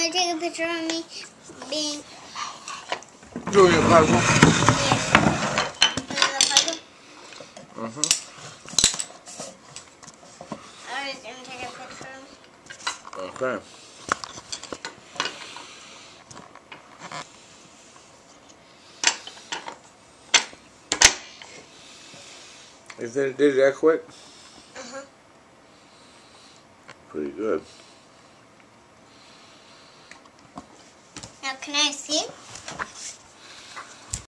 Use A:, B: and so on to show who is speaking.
A: want to take a picture of me being
B: doing a puzzle?
A: doing the puzzle?
B: Mm-hmm.
A: I was going to take a picture of me.
B: Okay. You think it did that quick?
A: Uh-huh.
B: Pretty good.
A: Now, can I see it?